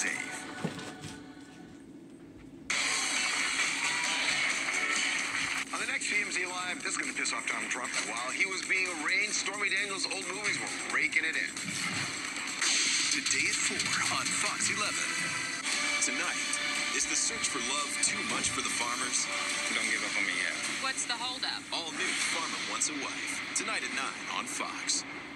save. On the next TMZ Live, this is going to piss off Donald Trump. While he was being arraigned, Stormy Daniels' old movies were raking it in. Today at 4 on Fox 11. Tonight, is the search for love too much for the farmers? Don't give up on me yet. What's the holdup? All new Farmer Wants a Wife. Tonight at 9 on Fox.